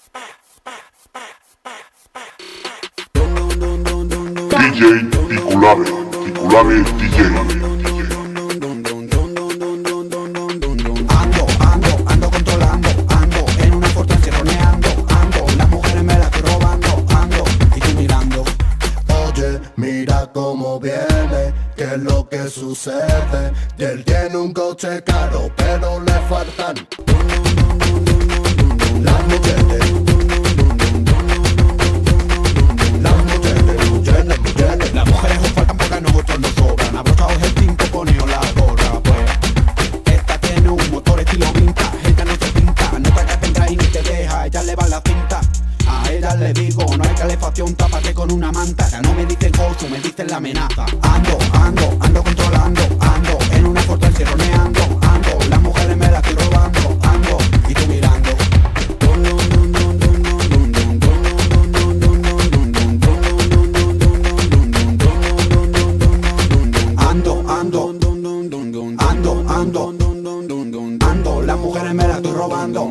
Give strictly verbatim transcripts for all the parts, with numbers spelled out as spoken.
D J Piculabe, Piculabe D J. Ando, ando, ando controlando, ando en una fortaleza roneando, ando, las mujeres me las estoy robando, ando, y tú mirando. Oye, mira cómo viene, qué es lo que sucede. Y él tiene un coche caro, pero le faltan las mujeres. Las mujeres, mujeres, mujeres. Las mujeres os faltan porque a nosotros nos sobran. Abrochados el tinto, poneos la gorra, pues. Esta tiene un motor estilo vintage, ella no se pinta, no te hagas pendrive ni te deja, ella le va la cinta. A ella le digo, no hay calefacción, tápate con una manta. Ya no me dicen gozo, me dicen la amenaza. Ando, ando, ando controlando, ando en una fortaleza roneando, ando, las mujeres me las estoy robando, ando, y tú mirando. Ando, ando, ando, ando, ando, las mujeres me las estoy robando.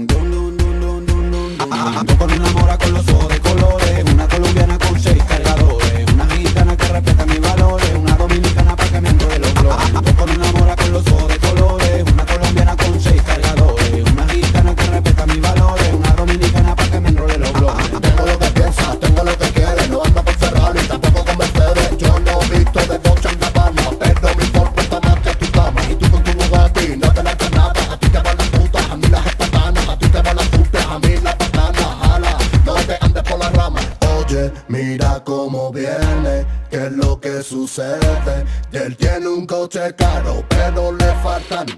Ando con una mora con los ojos de colores, una colombiana con seis cargadores, una gitana que respeta mis valores, una dominicana para que me enrole los bloques. Ando con una mora con los ojos de colores, una colombiana con seis cargadores, una gitana que respeta mis valores, una dominicana para que me enrole los bloques. Tengo lo que piensas, tengo lo que quieres, no ando por Ferrari, tampoco con Mercedes. Yo no he visto de Dolce en Gabbana, pero mi cuerpo está más que tu cama. Y tú con tu Bugatti no te lanzas nada, a ti te van las putas, a mí las espatanas, a ti te van las putas, a mí las patanas. Jala, no te andes por la rama. Oye, mira cómo viene, qué es lo que sucede. Y él tiene un coche caro, pero le faltan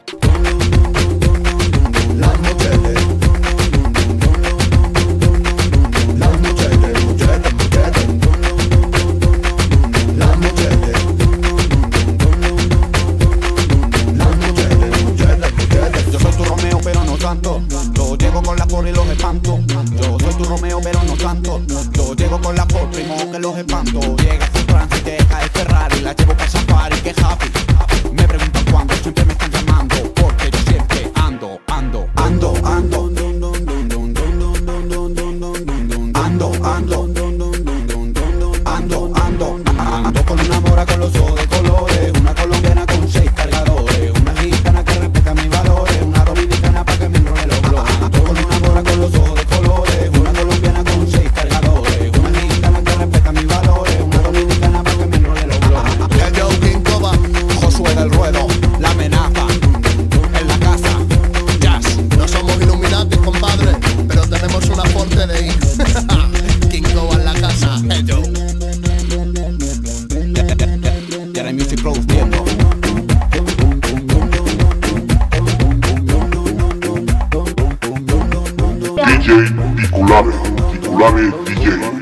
las mujeres. Las mujeres, mujeres, mujeres. Las mujeres. Las mujeres, mujeres, mujeres. Yo soy tu Romeo pero no tanto, yo llego con la porra y los espanto. Yo soy tu Romeo pero no tanto, yo llego con la porra primo que los espanto. Llega su trance y deja el Ferrari, la llevo para safari que happy. Me preguntan cuándo, siempre me están llamando, porque yo siempre ando, ando, ando, ando, ando, ando, ando, ando, ando con una mora con los ojos de colores, una colombiana con seis cargadores, una gitana que respeta mis valores, una dominicana para que me enrole los bloques. Ando con una mora con los ojos de colores, una colombiana con seis cargadores, una gitana que respeta mis valores, una dominicana para que me enrole los bloques. Ya yo, King Coba, Josué del Ruedo, la amenaza, en la casa, jazz. no somos Illuminati, compadre, pero tenemos una fuerte de ahí. King Coba en la casa, hey yo. Y REMIXES produciendo. D J Piculabe, Piculabe D J.